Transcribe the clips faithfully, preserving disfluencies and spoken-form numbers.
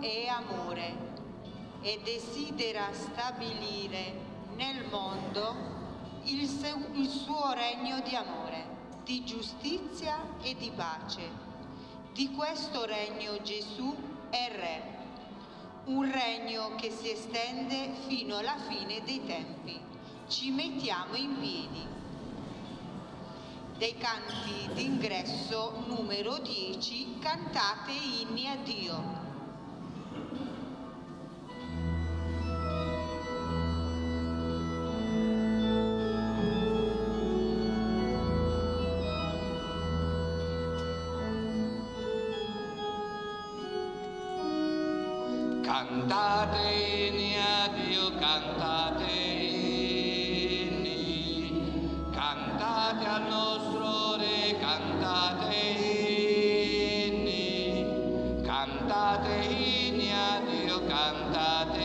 è amore e desidera stabilire nel mondo il, il suo regno di amore, di giustizia e di pace. Di questo regno Gesù è Re, un regno che si estende fino alla fine dei tempi. Ci mettiamo in piedi. Dei canti d'ingresso numero dieci, cantate inni a Dio. Cantate inni a Dio, cantate inni, cantate al nostro Re, cantate inni, cantate inni a Dio, cantate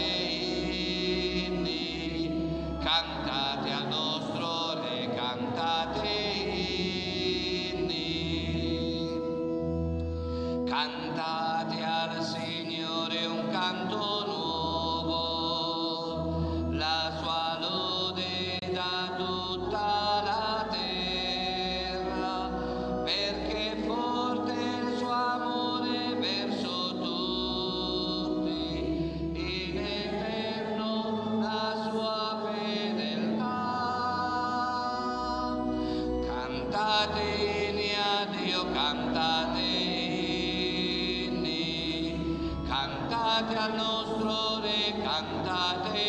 inni, cantate al nostro Re, cantate inni, cantate al Signore un canto nuovo, la sua lode da tutta la terra, perché forte il suo amore verso tutti, in eterno la sua fedeltà. Cantate inni a Dio, cantate inni, cantate al nostro Re, cantate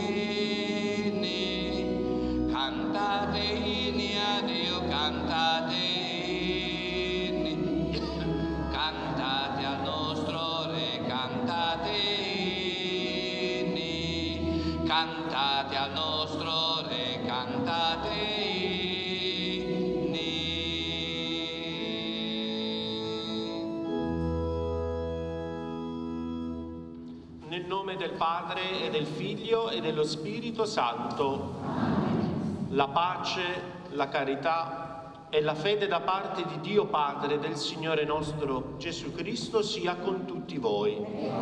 inni, cantate inni a Dio, cantate inni, cantate al nostro Re, cantate inni, cantate al nostro Re, cantate inni. Nel nome del Padre e del Figlio e dello Spirito Santo, la pace, la carità e la fede da parte di Dio Padre e del Signore nostro Gesù Cristo sia con tutti voi.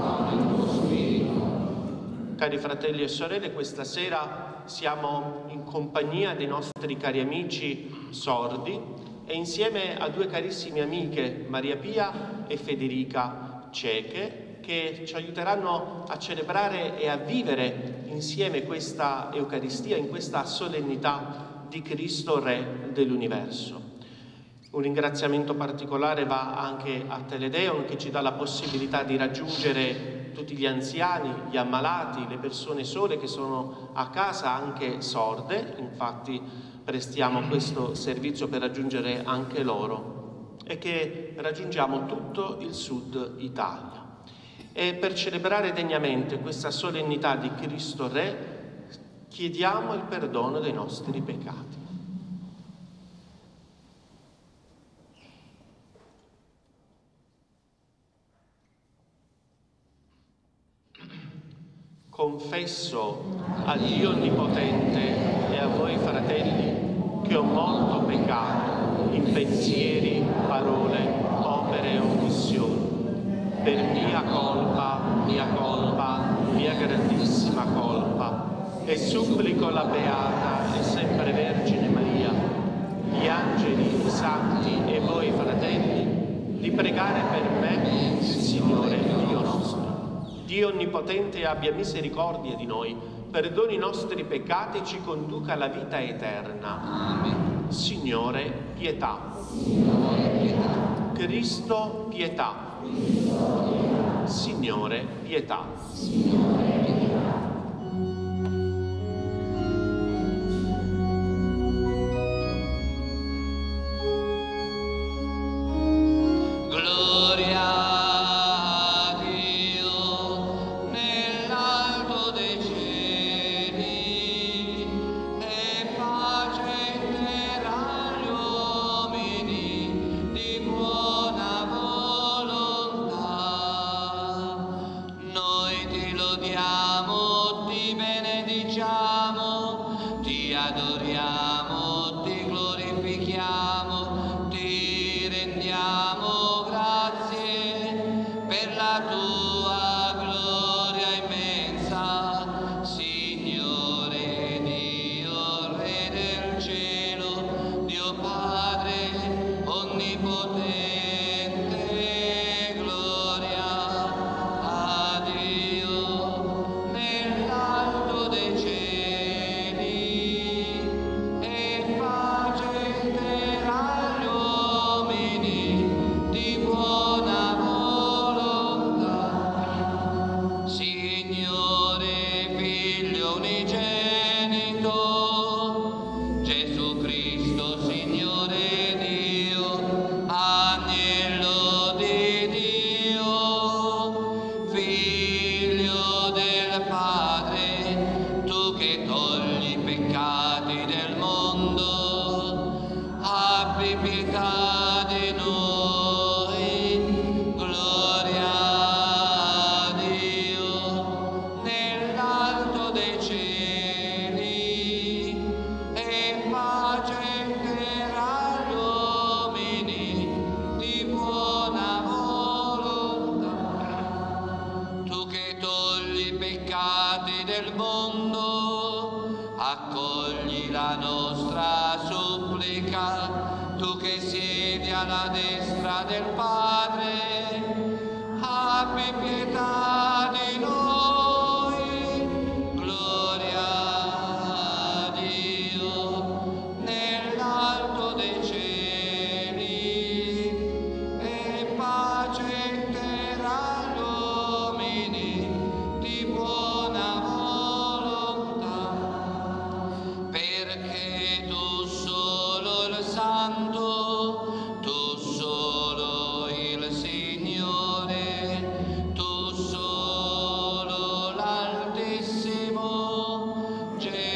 Cari fratelli e sorelle, questa sera siamo in compagnia dei nostri cari amici sordi e insieme a due carissime amiche, Maria Pia e Federica Ceche, che ci aiuteranno a celebrare e a vivere insieme questa Eucaristia in questa solennità di Cristo Re dell'universo. Un ringraziamento particolare va anche a Teledeon, che ci dà la possibilità di raggiungere tutti gli anziani, gli ammalati, le persone sole che sono a casa anche sorde. Infatti prestiamo questo servizio per raggiungere anche loro e che raggiungiamo tutto il Sud Italia. E per celebrare degnamente questa solennità di Cristo Re, chiediamo il perdono dei nostri peccati. Confesso a Dio Onnipotente e a voi fratelli che ho molto peccato in pensieri, parole, opere e omissioni. Per mia colpa, mia colpa, mia grandissima colpa, e supplico la Beata e sempre Vergine Maria, gli angeli, i santi e voi fratelli, di pregare per me il Signore Dio nostro. Dio Onnipotente abbia misericordia di noi, perdoni i nostri peccati e ci conduca alla vita eterna. Amen. Signore, pietà. Signore, pietà. Cristo, pietà. Signore, pietà. Signore, pietà. Ti rendiamo grazie per la tua gloria. mondo, abbi pietà di noi, gloria a Dio nell'alto dei cieli e pace in terra agli uomini di buona volontà. Tu che togli i peccati del mondo, accogli la nostra supplica. Tu che siedi alla destra del Padre, abbi pietà di noi, gloria a Dio nell'alto dei cieli e pace in terra agli uomini di buona volontà. Perché tu solo il Santo, tu solo il Signore, tu solo l'Altissimo,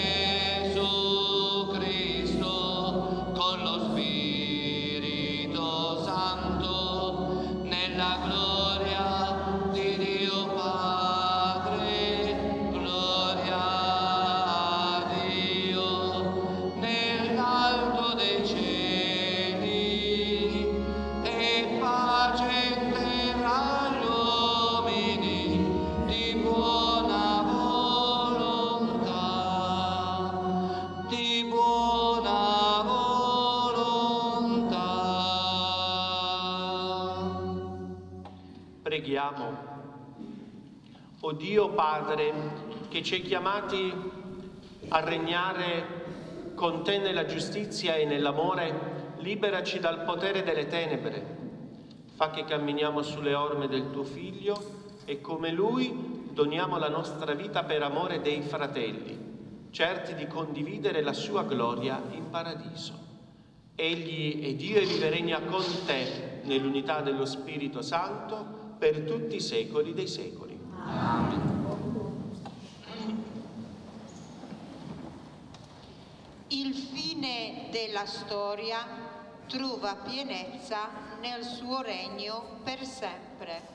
Gesù Cristo, con lo Spirito Santo, nella gloria di Dio Padre, gloria a Dio nell'alto dei cieli e pace in terra agli uomini di buona volontà, di buona volontà. Preghiamo. O Dio Padre, che ci hai chiamati a regnare con te nella giustizia e nell'amore, liberaci dal potere delle tenebre. Fa che camminiamo sulle orme del tuo Figlio e come Lui doniamo la nostra vita per amore dei fratelli, certi di condividere la sua gloria in paradiso. Egli è Dio e vive e regna con te nell'unità dello Spirito Santo per tutti i secoli dei secoli. Il fine della storia trova pienezza nel suo regno per sempre.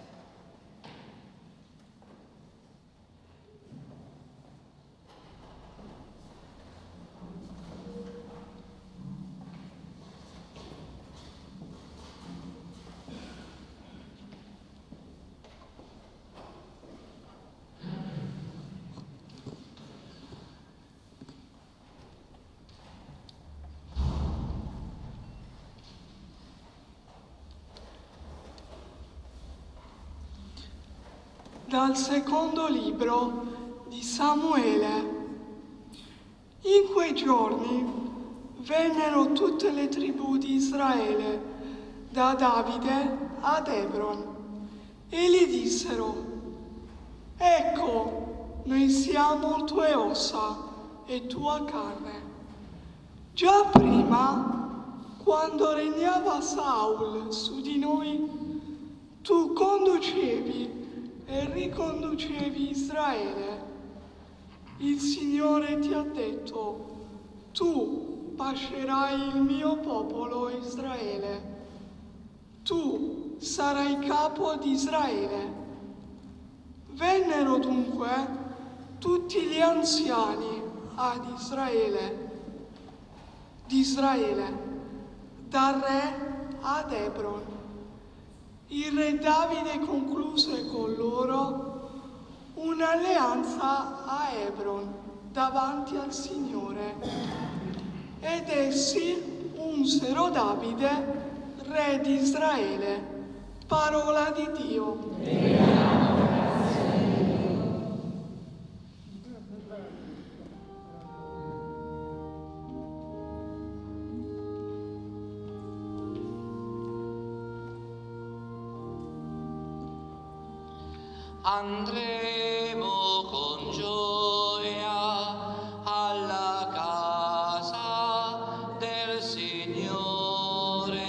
Dal secondo libro di Samuele. In quei giorni vennero tutte le tribù di Israele da Davide ad Hebron e gli dissero: ecco, noi siamo tue ossa e tua carne. Già prima, quando regnava Saul su di noi, tu conducevi e riconducevi Israele. Il Signore ti ha detto: tu pascerai il mio popolo Israele. Tu sarai capo di Israele. Vennero dunque tutti gli anziani ad Israele, di Israele, dal re ad Hebron. Il re Davide concluse con loro un'alleanza a Hebron davanti al Signore ed essi unsero Davide re di Israele. Parola di Dio. Andremo con gioia alla casa del Signore.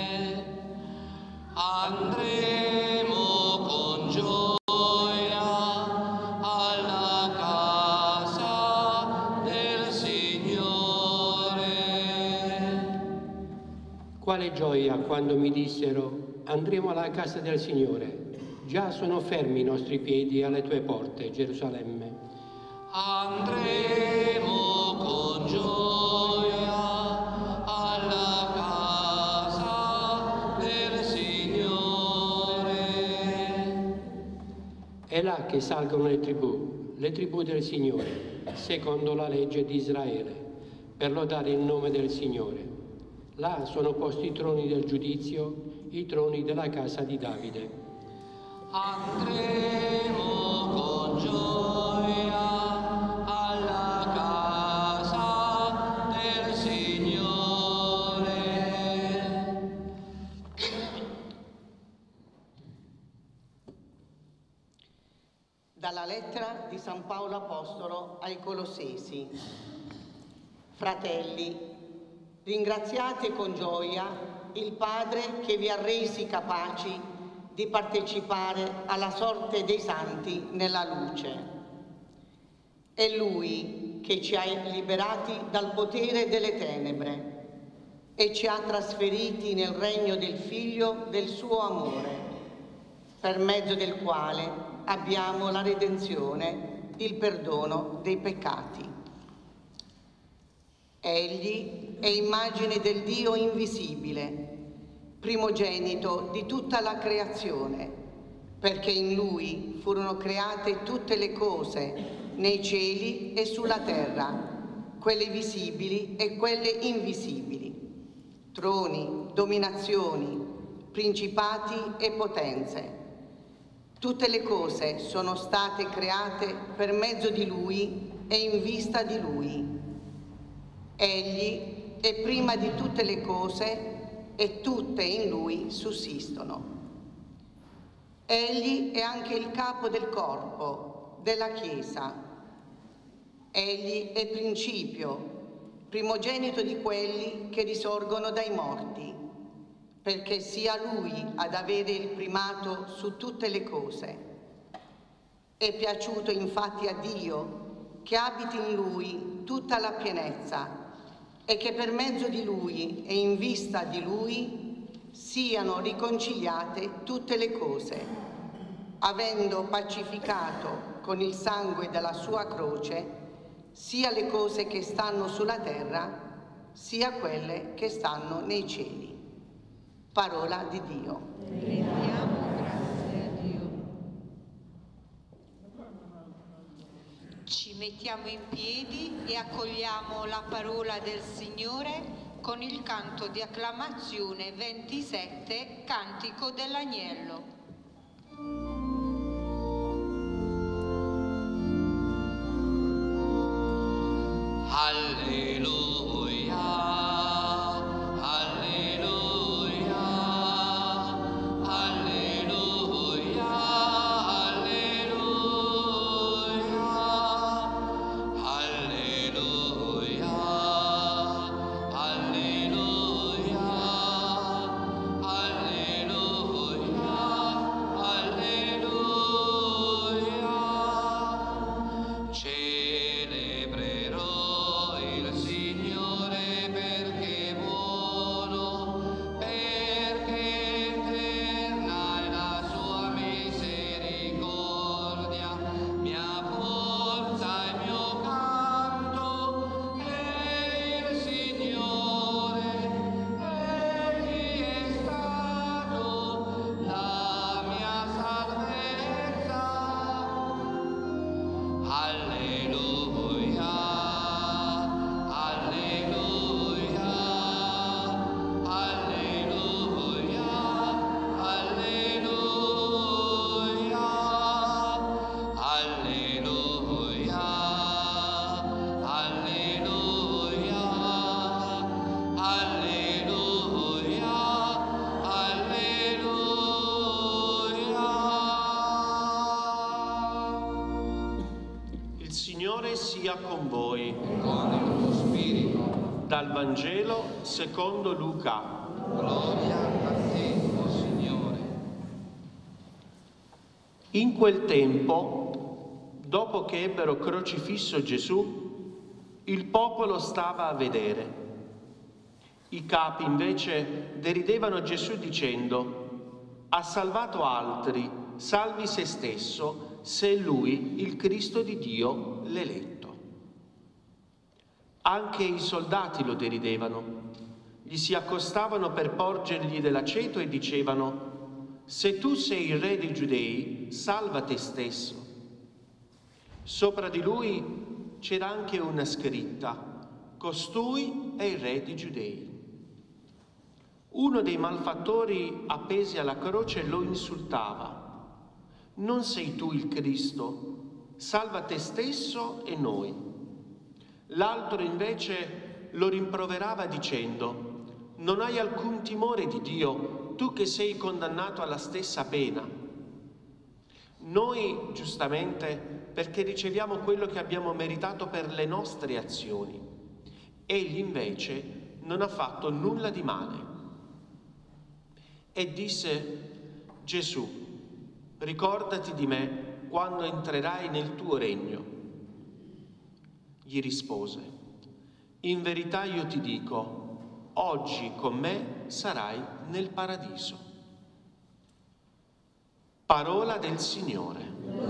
Andremo con gioia alla casa del Signore. Quale gioia quando mi dissero: andremo alla casa del Signore. Già sono fermi i nostri piedi alle tue porte, Gerusalemme. Andremo con gioia alla casa del Signore. È là che salgono le tribù, le tribù del Signore, secondo la legge di Israele, per lodare il nome del Signore. Là sono posti i troni del giudizio, i troni della casa di Davide. Andremo con gioia alla casa del Signore. Dalla lettera di San Paolo Apostolo ai Colossesi. Fratelli, ringraziate con gioia il Padre che vi ha resi capaci di partecipare alla sorte dei santi nella luce. È Lui che ci ha liberati dal potere delle tenebre e ci ha trasferiti nel regno del Figlio del suo amore, per mezzo del quale abbiamo la redenzione, il perdono dei peccati. Egli è immagine del Dio invisibile, primogenito di tutta la creazione, perché in Lui furono create tutte le cose, nei cieli e sulla terra, quelle visibili e quelle invisibili, troni, dominazioni, principati e potenze. Tutte le cose sono state create per mezzo di Lui e in vista di Lui. Egli è prima di tutte le cose e tutte in Lui sussistono. Egli è anche il capo del corpo, della Chiesa. Egli è principio, primogenito di quelli che risorgono dai morti, perché sia Lui ad avere il primato su tutte le cose. È piaciuto infatti a Dio che abiti in Lui tutta la pienezza, e che per mezzo di Lui e in vista di Lui siano riconciliate tutte le cose, avendo pacificato con il sangue della sua croce sia le cose che stanno sulla terra, sia quelle che stanno nei cieli. Parola di Dio. Rendiamo grazie a Dio. Ci mettiamo in piedi e accogliamo la parola del Signore con il canto di acclamazione ventisette, Cantico dell'Agnello. Alleluia. sia con voi. Con il tuo spirito. Dal Vangelo secondo Luca. Gloria a te, o Signore. In quel tempo, dopo che ebbero crocifisso Gesù, il popolo stava a vedere. I capi invece deridevano Gesù dicendo: ha salvato altri, salvi se stesso, se è lui il Cristo di Dio, l'eletto. Anche i soldati lo deridevano. Gli si accostavano per porgergli dell'aceto e dicevano: se tu sei il re dei Giudei, salva te stesso. Sopra di lui c'era anche una scritta: costui è il re dei Giudei. Uno dei malfattori appesi alla croce lo insultava: non sei tu il Cristo? Salva te stesso e noi. L'altro invece lo rimproverava dicendo: non hai alcun timore di Dio, tu che sei condannato alla stessa pena. Noi, giustamente, perché riceviamo quello che abbiamo meritato per le nostre azioni. Egli invece non ha fatto nulla di male. E disse: Gesù, ricordati di me quando entrerai nel tuo regno. Gli rispose: in verità io ti dico, oggi con me sarai nel paradiso. Parola del Signore.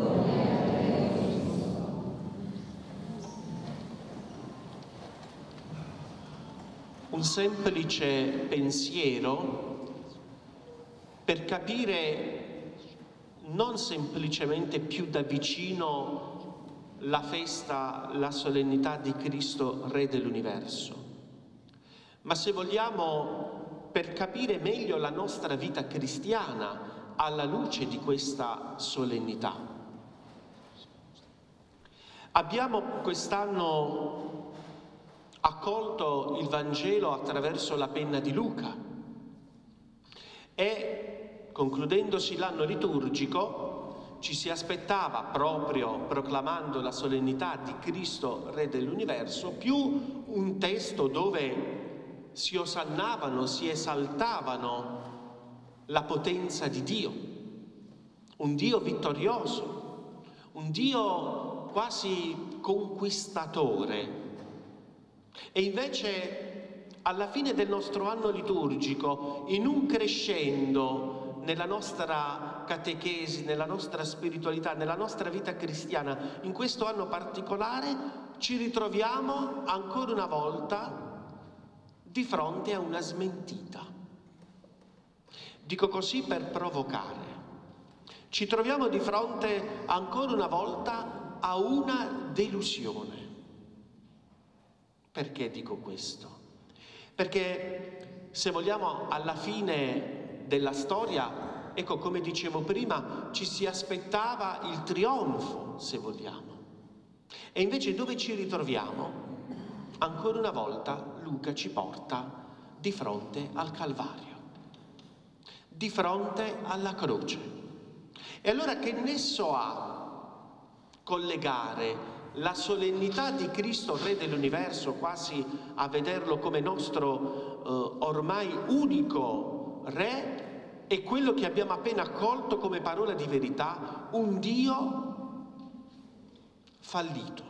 Un semplice pensiero per capire non semplicemente più da vicino la festa, la solennità di Cristo, Re dell'universo, ma se vogliamo per capire meglio la nostra vita cristiana alla luce di questa solennità. Abbiamo quest'anno accolto il Vangelo attraverso la penna di Luca e, concludendosi l'anno liturgico, ci si aspettava, proprio proclamando la solennità di Cristo, Re dell'universo, più un testo dove si osannavano, si esaltavano la potenza di Dio, un Dio vittorioso, un Dio quasi conquistatore. E invece, alla fine del nostro anno liturgico, in un crescendo nella nostra catechesi, nella nostra spiritualità, nella nostra vita cristiana, in questo anno particolare, ci ritroviamo ancora una volta di fronte a una smentita. Dico così per provocare. Ci troviamo di fronte ancora una volta a una delusione. Perché dico questo? Perché se vogliamo, alla fine della storia, ecco, come dicevo prima, ci si aspettava il trionfo, se vogliamo. E invece dove ci ritroviamo? Ancora una volta Luca ci porta di fronte al Calvario, di fronte alla croce. E allora che nesso ha collegare la solennità di Cristo, Re dell'universo, quasi a vederlo come nostro eh, ormai unico Re, e quello che abbiamo appena accolto come parola di verità, un Dio fallito?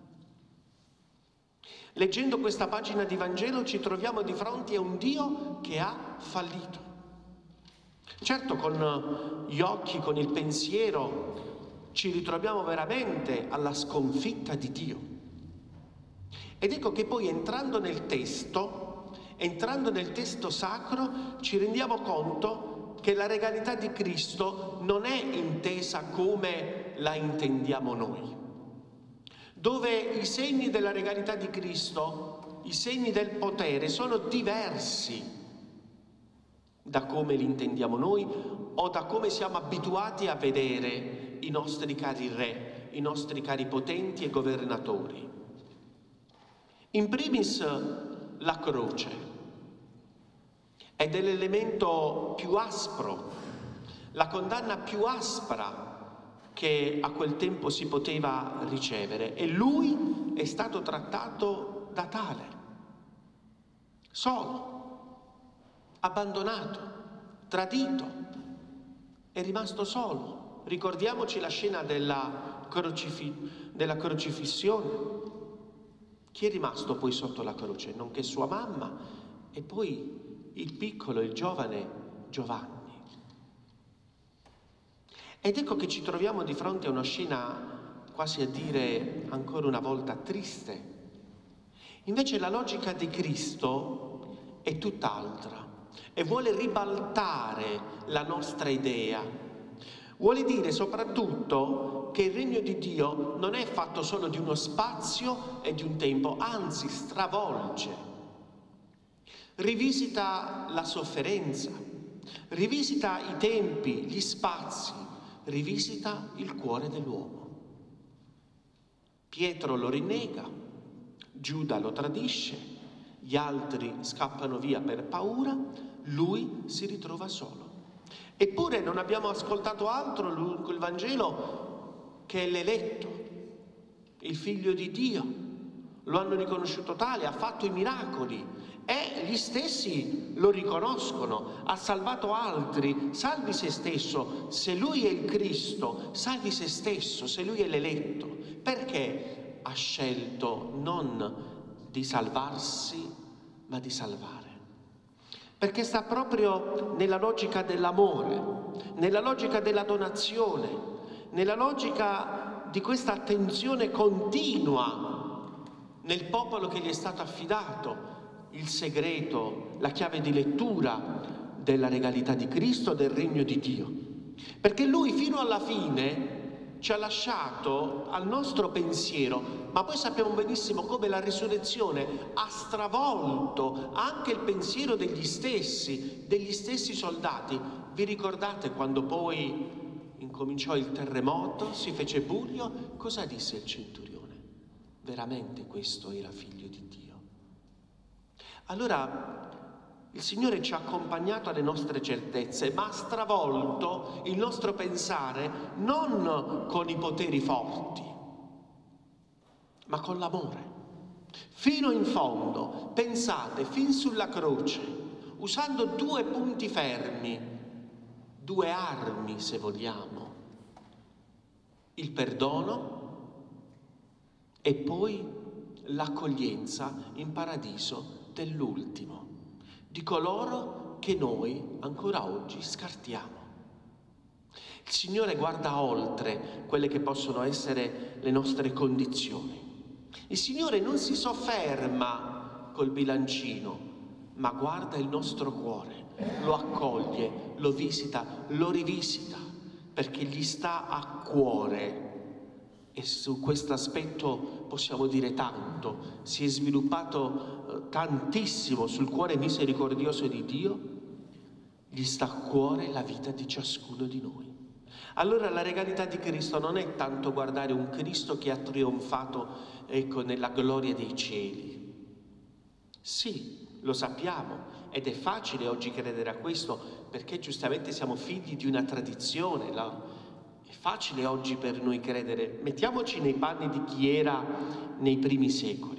Leggendo questa pagina di Vangelo ci troviamo di fronte a un Dio che ha fallito. Certo, con gli occhi, con il pensiero, ci ritroviamo veramente alla sconfitta di Dio. Ed ecco che poi, entrando nel testo, entrando nel testo sacro, ci rendiamo conto che la regalità di Cristo non è intesa come la intendiamo noi, dove i segni della regalità di Cristo, i segni del potere, sono diversi da come li intendiamo noi o da come siamo abituati a vedere i nostri cari re, i nostri cari potenti e governatori. In primis la croce ed è l'elemento più aspro, la condanna più aspra che a quel tempo si poteva ricevere, e lui è stato trattato da tale, solo, abbandonato, tradito, è rimasto solo. Ricordiamoci la scena della, crocifi- della crocifissione. Chi è rimasto poi sotto la croce? Non che sua mamma e poi il piccolo, il giovane Giovanni. Ed ecco che ci troviamo di fronte a una scena quasi a dire ancora una volta triste. Invece la logica di Cristo è tutt'altra e vuole ribaltare la nostra idea. Vuole dire soprattutto che il regno di Dio non è fatto solo di uno spazio e di un tempo, anzi stravolge. Rivisita la sofferenza, rivisita i tempi, gli spazi, rivisita il cuore dell'uomo. Pietro lo rinnega, Giuda lo tradisce, gli altri scappano via per paura, lui si ritrova solo. Eppure non abbiamo ascoltato altro lungo il Vangelo che l'eletto, il figlio di Dio. Lo hanno riconosciuto tale, ha fatto i miracoli e gli stessi lo riconoscono, ha salvato altri, salvi se stesso. Se lui è il Cristo, salvi se stesso, se lui è l'eletto. Perché ha scelto non di salvarsi, ma di salvare? Perché sta proprio nella logica dell'amore, nella logica della donazione, nella logica di questa attenzione continua nel popolo che gli è stato affidato, il segreto, la chiave di lettura della regalità di Cristo, del regno di Dio. Perché lui fino alla fine ci ha lasciato al nostro pensiero, ma poi sappiamo benissimo come la risurrezione ha stravolto anche il pensiero degli stessi, degli stessi soldati. Vi ricordate quando poi incominciò il terremoto, si fece buio? Cosa disse il centurione? Veramente questo era figlio di Dio. Allora il Signore ci ha accompagnato alle nostre certezze, ma ha stravolto il nostro pensare non con i poteri forti, ma con l'amore. Fino in fondo, pensate, fin sulla croce, usando due punti fermi, due armi se vogliamo, il perdono e poi l'accoglienza in paradiso dell'ultimo, di coloro che noi ancora oggi scartiamo. Il Signore guarda oltre quelle che possono essere le nostre condizioni. Il Signore non si sofferma col bilancino, ma guarda il nostro cuore, lo accoglie, lo visita, lo rivisita, perché gli sta a cuore. E su questo aspetto possiamo dire tanto, si è sviluppato eh, tantissimo sul cuore misericordioso di Dio, gli sta a cuore la vita di ciascuno di noi. Allora la regalità di Cristo non è tanto guardare un Cristo che ha trionfato, ecco, nella gloria dei cieli. Sì, lo sappiamo ed è facile oggi credere a questo perché giustamente siamo figli di una tradizione, la È facile oggi per noi credere, mettiamoci nei panni di chi era nei primi secoli.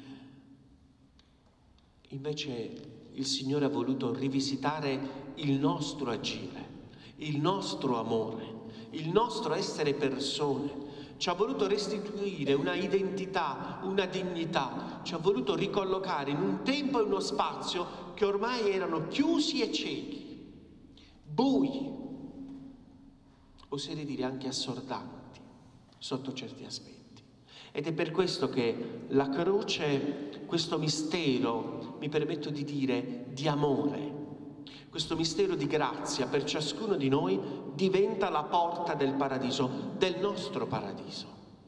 Invece il Signore ha voluto rivisitare il nostro agire, il nostro amore, il nostro essere persone. Ci ha voluto restituire una identità, una dignità, ci ha voluto ricollocare in un tempo e uno spazio che ormai erano chiusi e ciechi, bui, oserei dire anche assordanti sotto certi aspetti. Ed è per questo che la croce, questo mistero, mi permetto di dire, di amore, questo mistero di grazia per ciascuno di noi diventa la porta del paradiso, del nostro paradiso.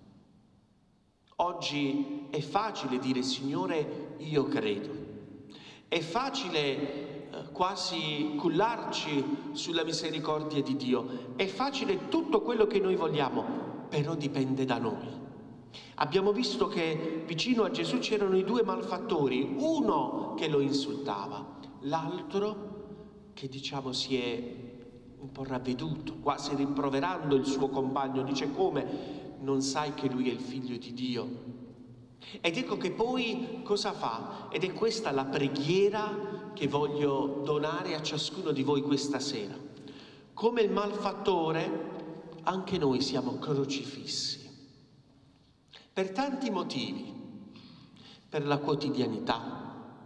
Oggi è facile dire Signore, io credo. È facile quasi cullarci sulla misericordia di Dio. È facile tutto quello che noi vogliamo, però dipende da noi. Abbiamo visto che vicino a Gesù c'erano i due malfattori, uno che lo insultava, l'altro che diciamo si è un po' ravveduto, quasi rimproverando il suo compagno, dice: come non sai che lui è il figlio di Dio? Ed ecco che poi cosa fa? Ed è questa la preghiera che voglio donare a ciascuno di voi questa sera. Come il malfattore, anche noi siamo crocifissi. Per tanti motivi. Per la quotidianità,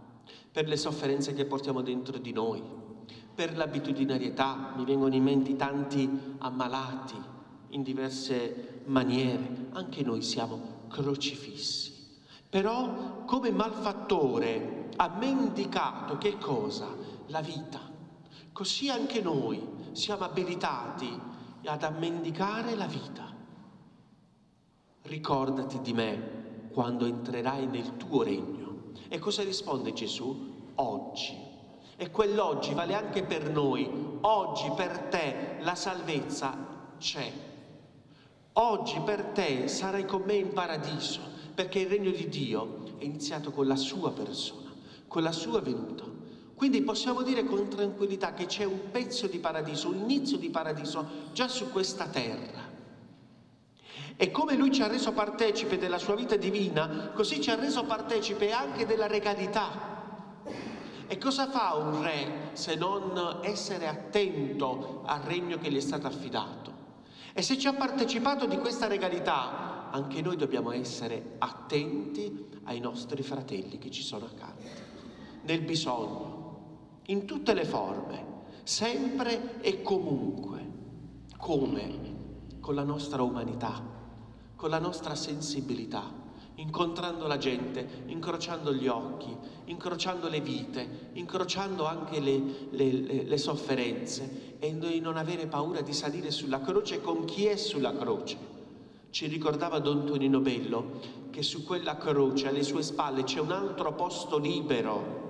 per le sofferenze che portiamo dentro di noi, per l'abitudinarietà. Mi vengono in mente tanti ammalati in diverse maniere. Anche noi siamo crocifissi. Però come malfattore ha mendicato che cosa? La vita. Così anche noi siamo abilitati ad mendicare la vita. Ricordati di me quando entrerai nel tuo regno. E cosa risponde Gesù? Oggi. E quell'oggi vale anche per noi. Oggi per te la salvezza c'è. Oggi per te sarai con me in paradiso, perché il regno di Dio è iniziato con la sua persona, con la sua venuta. Quindi possiamo dire con tranquillità che c'è un pezzo di paradiso, un inizio di paradiso già su questa terra. E come Lui ci ha reso partecipe della sua vita divina, così ci ha reso partecipe anche della regalità. E cosa fa un re se non essere attento al regno che gli è stato affidato? E se ci ha partecipato di questa regalità, anche noi dobbiamo essere attenti ai nostri fratelli che ci sono accanto, nel bisogno, in tutte le forme, sempre e comunque. Come? Con la nostra umanità, con la nostra sensibilità, incontrando la gente, incrociando gli occhi, incrociando le vite, incrociando anche le, le, le, le sofferenze, e di non avere paura di salire sulla croce con chi è sulla croce. Ci ricordava Don Tonino Bello che su quella croce alle sue spalle c'è un altro posto libero.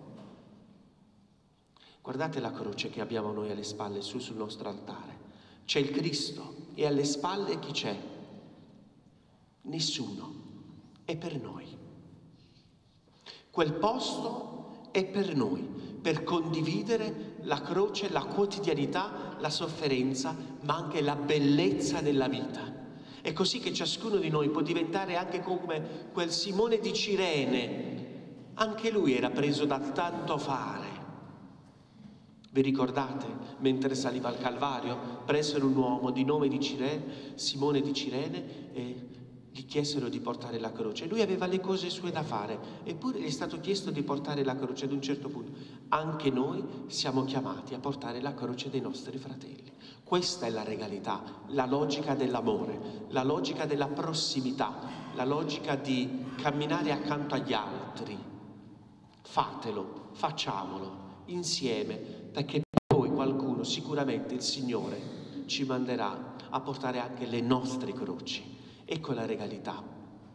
Guardate la croce che abbiamo noi alle spalle, su sul nostro altare. C'è il Cristo e alle spalle chi c'è? Nessuno. È per noi. Quel posto è per noi, per condividere la croce, la quotidianità, la sofferenza, ma anche la bellezza della vita. È così che ciascuno di noi può diventare anche come quel Simone di Cirene. Anche lui era preso da tanto fare. Vi ricordate? Mentre saliva al Calvario, presero un uomo di nome di Cirene, Simone di Cirene, e gli chiesero di portare la croce. Lui aveva le cose sue da fare, eppure gli è stato chiesto di portare la croce ad un certo punto. Anche noi siamo chiamati a portare la croce dei nostri fratelli. Questa è la regalità, la logica dell'amore, la logica della prossimità, la logica di camminare accanto agli altri. Fatelo, facciamolo insieme, perché poi qualcuno, sicuramente il Signore, ci manderà a portare anche le nostre croci. Ecco la regalità.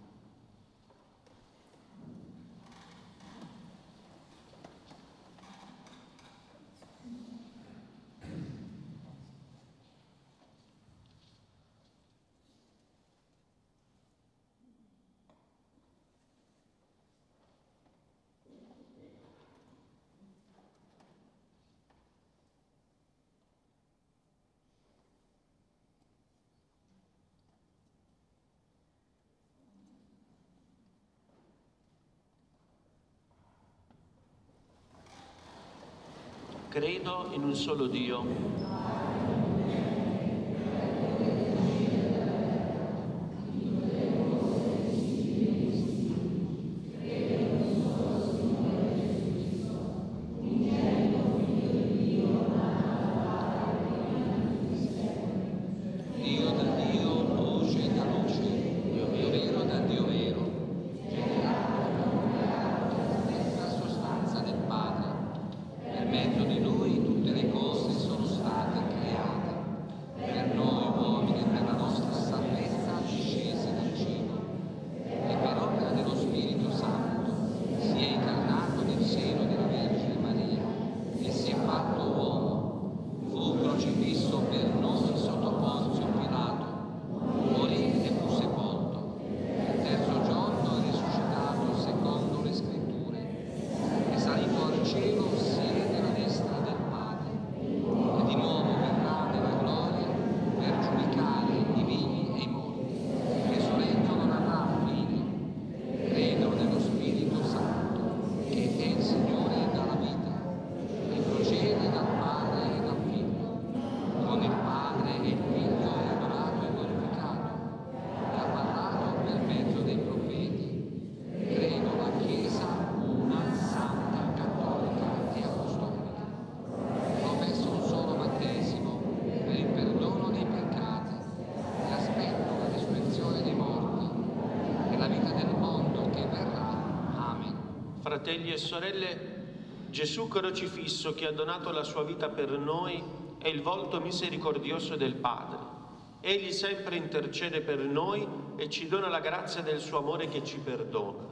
Credo in un solo Dio, Dio da Dio, luce da luce, Dio vero da Dio vero, la sostanza del Padre. Per mezzo di Lui tutte le cose sono state create. fratelli e sorelle, Gesù crocifisso che ha donato la sua vita per noi è il volto misericordioso del Padre. Egli sempre intercede per noi e ci dona la grazia del suo amore che ci perdona.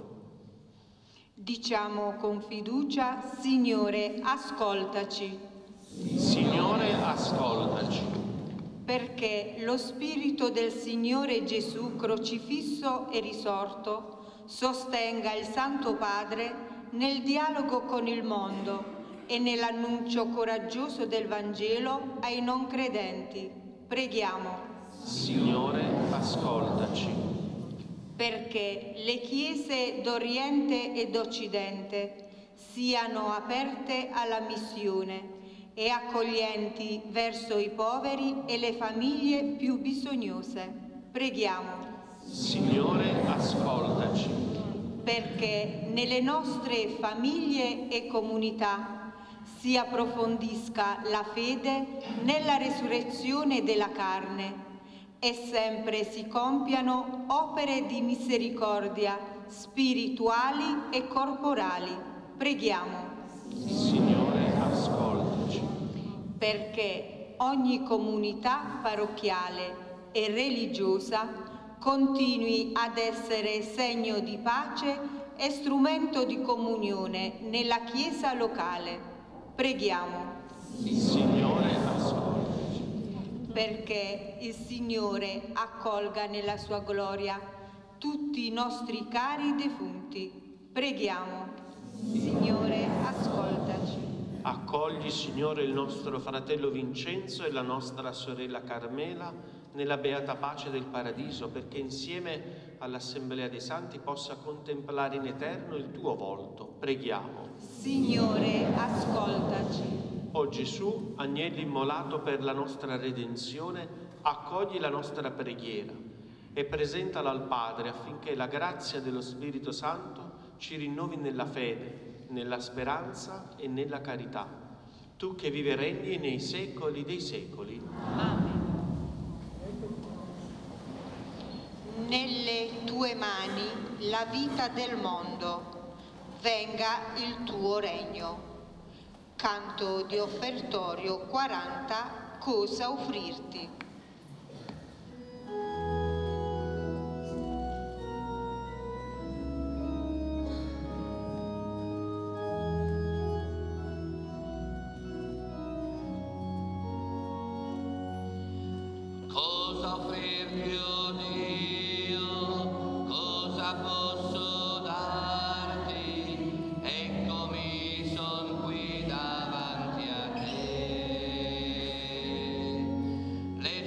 Diciamo con fiducia: Signore, ascoltaci. Signore, ascoltaci. Perché lo Spirito del Signore Gesù crocifisso e risorto sostenga il Santo Padre nel dialogo con il mondo e nell'annuncio coraggioso del Vangelo ai non credenti. Preghiamo. Signore, ascoltaci. Perché le chiese d'Oriente e d'Occidente siano aperte alla missione e accoglienti verso i poveri e le famiglie più bisognose. Preghiamo. Signore, ascoltaci. Perché nelle nostre famiglie e comunità si approfondisca la fede nella resurrezione della carne e sempre si compiano opere di misericordia spirituali e corporali. Preghiamo. Signore, ascoltaci. Perché ogni comunità parrocchiale e religiosa continui ad essere segno di pace e strumento di comunione nella Chiesa locale. Preghiamo. Signore, ascoltaci. Perché il Signore accolga nella sua gloria tutti i nostri cari defunti. Preghiamo. Signore, ascoltaci. Accogli, Signore, il nostro fratello Vincenzo e la nostra sorella Carmela nella beata pace del paradiso, perché insieme all'Assemblea dei Santi possa contemplare in eterno il tuo volto. Preghiamo. Signore, ascoltaci. O Gesù, agnello immolato per la nostra redenzione, accogli la nostra preghiera e presentala al Padre affinché la grazia dello Spirito Santo ci rinnovi nella fede, nella speranza e nella carità. Tu che vivi e regni nei secoli dei secoli. Amen. Nelle tue mani la vita del mondo, venga il tuo regno. Canto di offertorio quaranta, cosa offrirti? Cosa offrirti, o Dio? Cosa posso darti? Eccomi, son qui davanti a te. Le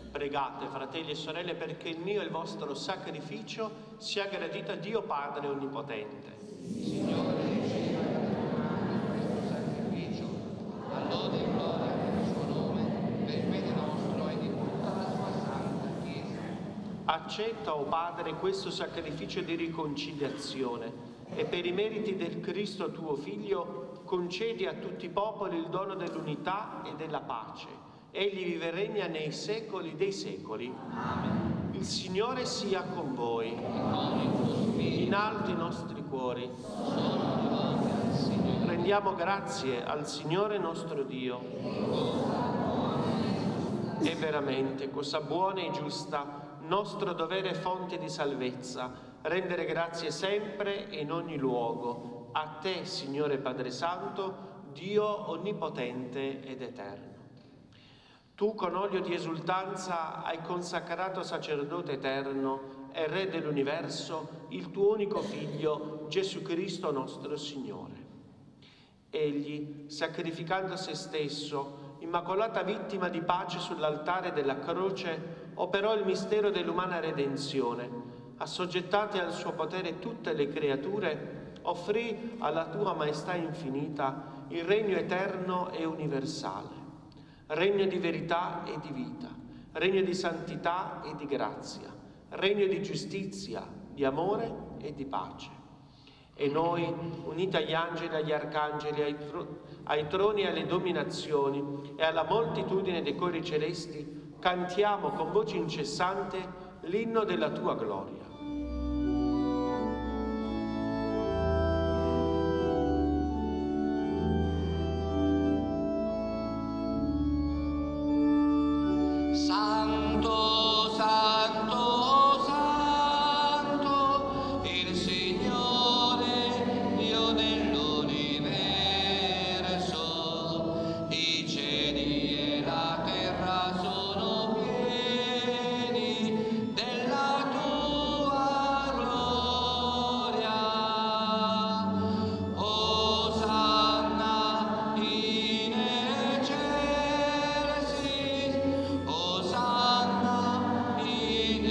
Pregate, fratelli e sorelle, perché il mio e il vostro sacrificio sia gradito a Dio Padre Onnipotente. Signore, riceva questo sacrificio, all'ode e gloria del suo nome, per bene nostro e di tutta la sua santa Chiesa. Accetta, o Padre, questo sacrificio di riconciliazione e per i meriti del Cristo tuo Figlio concedi a tutti i popoli il dono dell'unità e della pace. Egli vive e regna nei secoli dei secoli. Amen. Il Signore sia con voi. E con il tuo spirito. In alto i nostri cuori. Sono rivolti al Signore. Rendiamo grazie al Signore nostro Dio. È veramente cosa buona e giusta, nostro dovere e fonte di salvezza, rendere grazie sempre e in ogni luogo a te, Signore Padre Santo, Dio onnipotente ed eterno. Tu con olio di esultanza hai consacrato sacerdote eterno e Re dell'universo il tuo unico Figlio, Gesù Cristo nostro Signore. Egli, sacrificando se stesso, immacolata vittima di pace sull'altare della croce, operò il mistero dell'umana redenzione. Assoggettate al suo potere tutte le creature, offrì alla tua maestà infinita il regno eterno e universale. Regno di verità e di vita, regno di santità e di grazia, regno di giustizia, di amore e di pace. E noi, uniti agli angeli, agli arcangeli, ai, tro- ai troni e alle dominazioni e alla moltitudine dei cori celesti, cantiamo con voce incessante l'inno della tua gloria. Santo, santo, santo, il Signore, Dio dell'universo, i cieli e la terra sono pieni della tua gloria. Osanna in eccelsis, Osanna in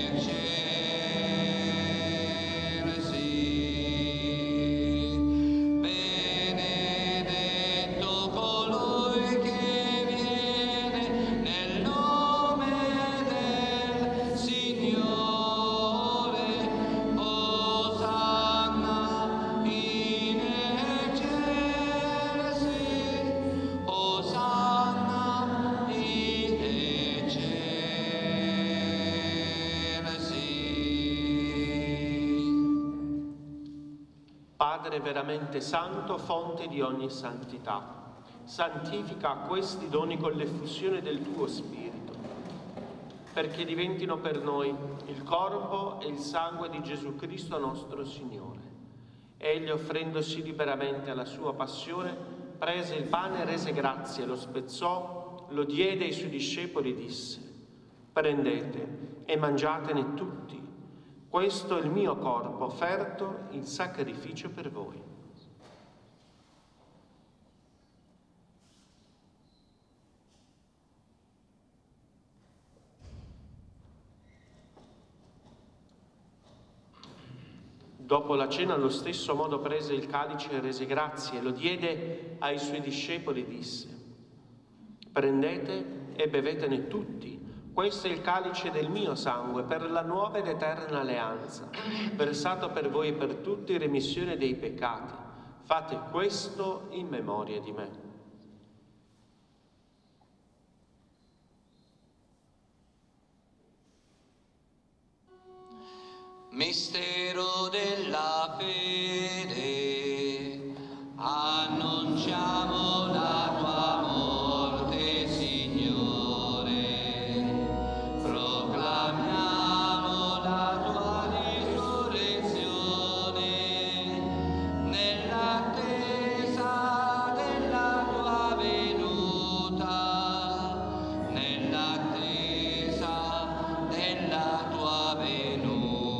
eccelsis. Benedetto colui che viene nel nome del Signore. Osanna in eccelsis, Osanna in eccelsis. Padre veramente santo, fonte di ogni santità, santifica questi doni con l'effusione del tuo Spirito, perché diventino per noi il corpo e il sangue di Gesù Cristo nostro Signore. Egli, offrendosi liberamente alla sua passione, prese il pane e rese grazie, lo spezzò, lo diede ai suoi discepoli e disse: prendete e mangiatene tutti. Questo è il mio corpo offerto in sacrificio per voi. Dopo la cena, allo stesso modo prese il calice e rese grazie, lo diede ai suoi discepoli e disse: prendete e bevetene tutti. Questo è il calice del mio sangue per la nuova ed eterna alleanza, versato per voi e per tutti in remissione dei peccati. Fate questo in memoria di me. Mistero della fede, annunciamo la tua morte, Signore, proclamiamo la tua risurrezione, nell'attesa della tua venuta, nell'attesa della tua venuta.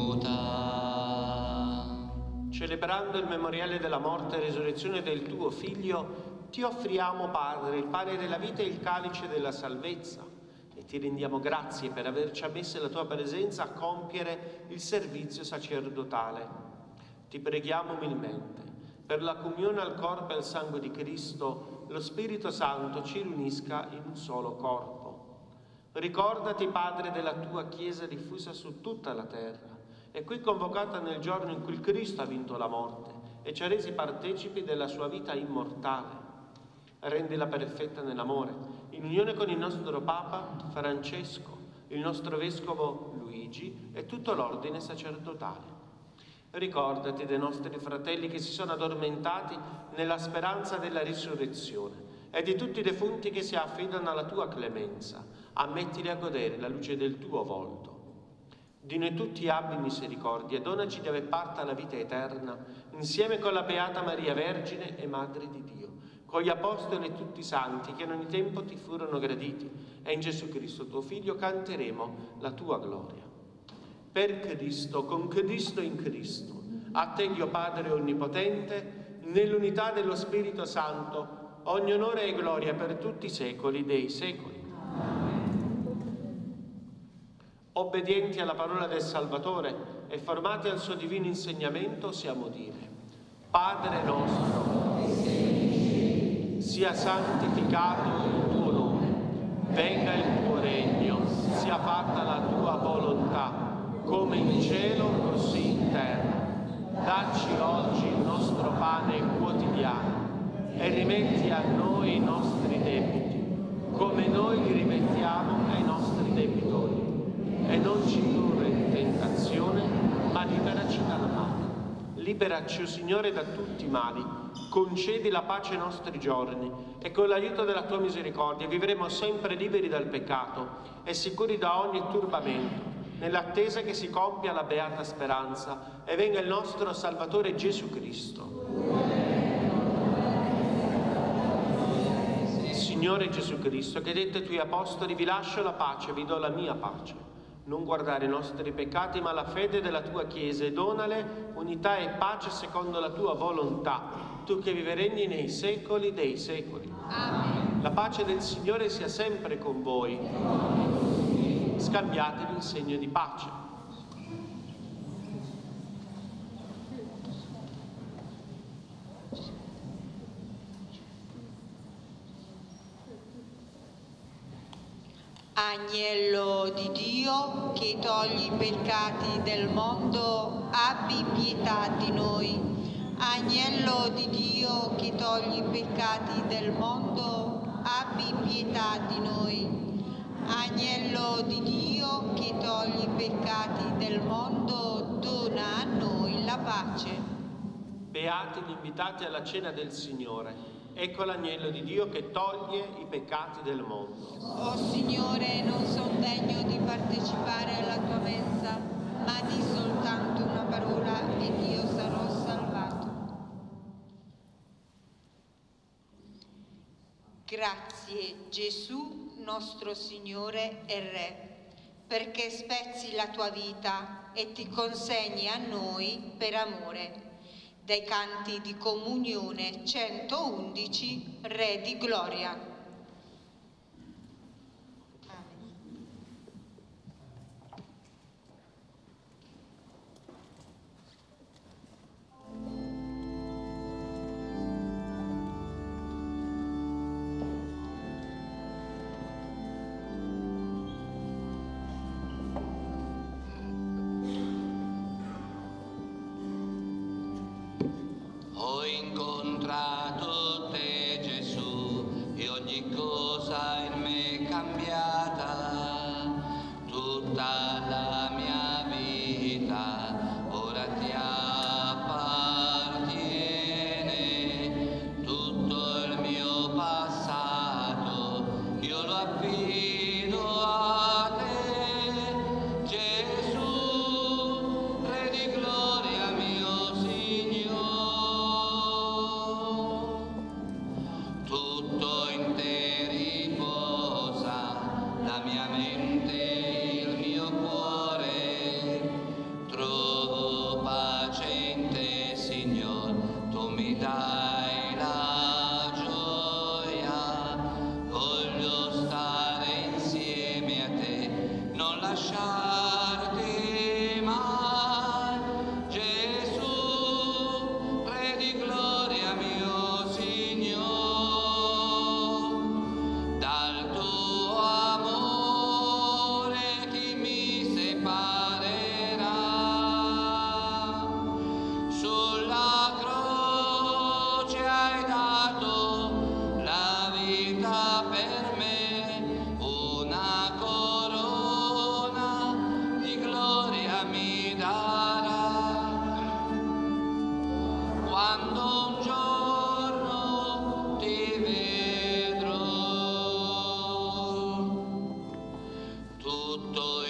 Celebrando il memoriale della morte e resurrezione del tuo Figlio, ti offriamo, Padre, il pane della vita e il calice della salvezza. e ti rendiamo grazie per averci ammesso la tua presenza a compiere il servizio sacerdotale. Ti preghiamo umilmente, per la comunione al corpo e al sangue di Cristo, lo Spirito Santo ci riunisca in un solo corpo. Ricordati, Padre, della tua Chiesa diffusa su tutta la terra e qui convocata nel giorno in cui il Cristo ha vinto la morte e ci ha resi partecipi della sua vita immortale. Rendila perfetta nell'amore, in unione con il nostro Papa Francesco, il nostro Vescovo Luigi e tutto l'ordine sacerdotale. Ricordati dei nostri fratelli che si sono addormentati nella speranza della risurrezione e di tutti i defunti che si affidano alla tua clemenza. Ammettili a godere la luce del tuo volto. Di noi tutti abbi misericordia e donaci di aver parte alla vita eterna, insieme con la Beata Maria Vergine e Madre di Dio, con gli Apostoli e tutti i santi che in ogni tempo ti furono graditi, e in Gesù Cristo tuo Figlio canteremo la tua gloria. Per Cristo, con Cristo in Cristo, a te Dio Padre Onnipotente, nell'unità dello Spirito Santo, ogni onore e gloria per tutti i secoli dei secoli. Obbedienti alla parola del Salvatore e formati al suo divino insegnamento, osiamo dire: Padre nostro, sia santificato il tuo nome, venga il tuo regno, sia fatta la tua volontà, come in cielo così in terra. Dacci oggi il nostro pane quotidiano e rimetti a noi i nostri debiti, come noi li rimettiamo ai nostri debitori. E non ci indurre in tentazione, ma liberaci dal male. Liberaci, o Signore, da tutti i mali, concedi la pace ai nostri giorni e con l'aiuto della tua misericordia vivremo sempre liberi dal peccato e sicuri da ogni turbamento, nell'attesa che si compia la beata speranza e venga il nostro Salvatore Gesù Cristo. Signore Gesù Cristo, che hai detto ai tuoi apostoli: vi lascio la pace, vi do la mia pace. Non guardare i nostri peccati, ma la fede della tua Chiesa, e donale unità e pace secondo la tua volontà, tu che vivi e regni nei secoli dei secoli. Amen. La pace del Signore sia sempre con voi. Scambiatevi il segno di pace. Agnello di Dio che togli i peccati del mondo, abbi pietà di noi. Agnello di Dio che togli i peccati del mondo, abbi pietà di noi. Agnello di Dio che togli i peccati del mondo, dona a noi la pace. Beati gli invitati alla cena del Signore. Ecco l'agnello di Dio che toglie i peccati del mondo. O Signore, non son degno di partecipare alla tua mensa, ma di soltanto una parola ed io sarò salvato. Grazie Gesù, nostro Signore e Re, perché spezzi la tua vita e ti consegni a noi per amore. Dai canti di comunione centoundici, Re di Gloria. Ho incontrato te, Gesù, e ogni cosa in me è cambiata. Tutta la mia vita ora ti appartiene. Tutto il mio passato io lo affido a te, Gesù, Re di gloria mio Signore. Tutto in te riposa la mia mente, il mio cuore. Trovo pace in te, Signor, tu mi dai la gioia. Voglio stare insieme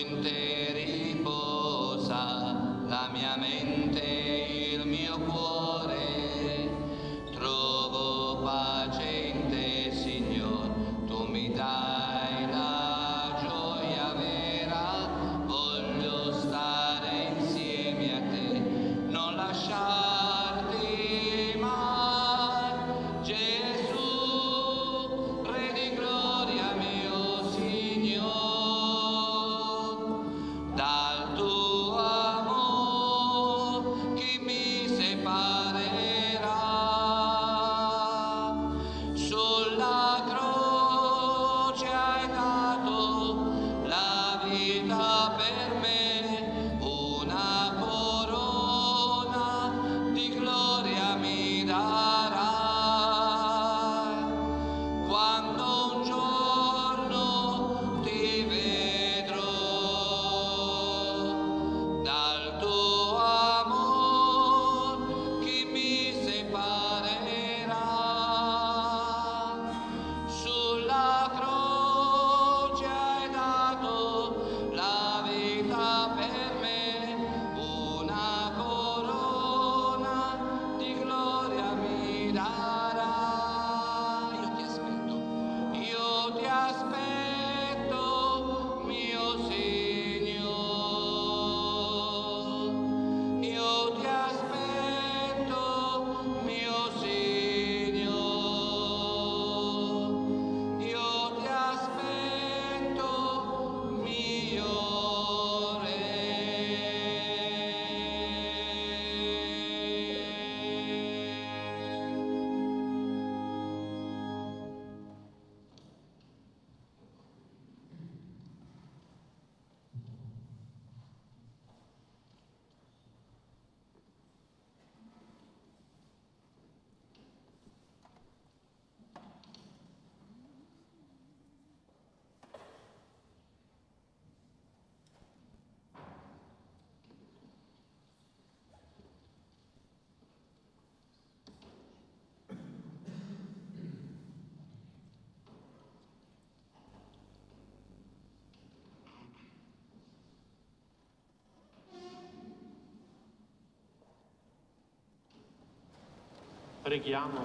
in te riposa la mia mente, il mio cuore, trovo pace in te, Signore, tu mi dai la gioia vera, voglio stare insieme a te, non lasciarti mai, Gesù, Re di gloria mio Signore, dal tuo amor chi mi separerà, sulla croce hai dato la vita per me, una corona di gloria mi darai, quando un giorno ti vedrò, dal tuo amor chi mi separerà, sulla croce hai dato la vita per me, una corona di gloria mi darai. Io ti aspetto, io ti aspetto, mio Signore, io ti aspetto, mio Signore, io ti aspetto, mio Re. Preghiamo.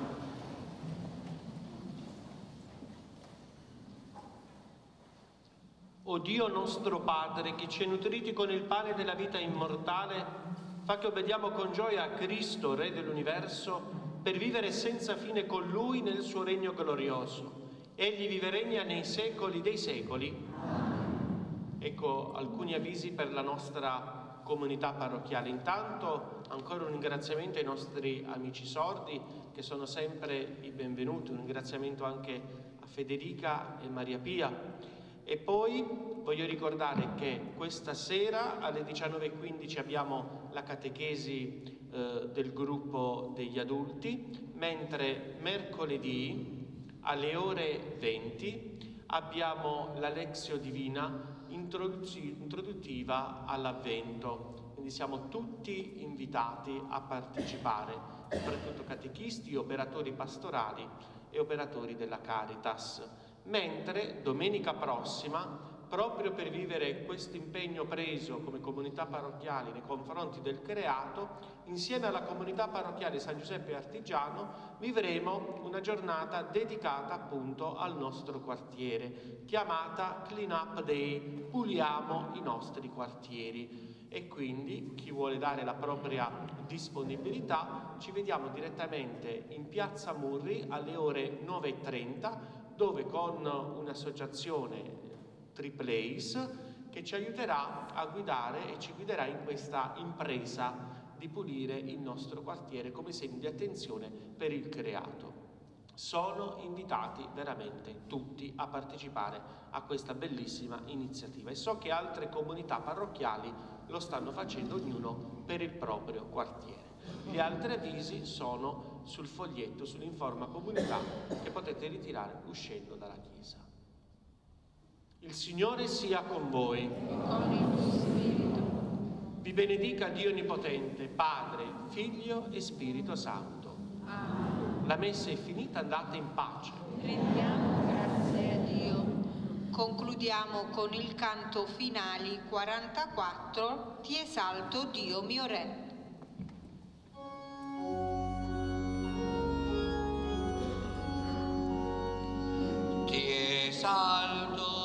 O Dio nostro Padre, che ci hai nutriti con il pane della vita immortale, fa che obbediamo con gioia a Cristo, Re dell'universo, per vivere senza fine con Lui nel suo regno glorioso. Egli vive e regna nei secoli dei secoli. Ecco alcuni avvisi per la nostra comunità parrocchiale. Intanto ancora un ringraziamento ai nostri amici sordi, che sono sempre i benvenuti, un ringraziamento anche a Federica e Maria Pia. E poi voglio ricordare che questa sera alle diciannove e quindici abbiamo la catechesi eh, del gruppo degli adulti, mentre mercoledì alle ore venti abbiamo la Lexio Divina introduttiva all'Avvento, quindi siamo tutti invitati a partecipare, soprattutto catechisti, operatori pastorali e operatori della Caritas. Mentre domenica prossima, proprio per vivere questo impegno preso come comunità parrocchiali nei confronti del creato, insieme alla comunità parrocchiale San Giuseppe Artigiano vivremo una giornata dedicata appunto al nostro quartiere, chiamata Clean Up Day, puliamo i nostri quartieri. E quindi chi vuole dare la propria disponibilità, ci vediamo direttamente in Piazza Murri alle ore nove e trenta, dove con un'associazione Triple Ace che ci aiuterà a guidare e ci guiderà in questa impresa di pulire il nostro quartiere come segno di attenzione per il creato. Sono invitati veramente tutti a partecipare a questa bellissima iniziativa e so che altre comunità parrocchiali lo stanno facendo, ognuno per il proprio quartiere. Gli altri avvisi sono sul foglietto, sull'Informa Comunità, che potete ritirare uscendo dalla chiesa. Il Signore sia con voi. Con il tuo spirito. Vi benedica Dio Onnipotente, Padre, Figlio e Spirito Santo. Amen. La messa è finita, andate in pace. Rendiamo grazie a Dio. Concludiamo con il canto finali quarantaquattro, Ti esalto Dio mio Re. Ti esalto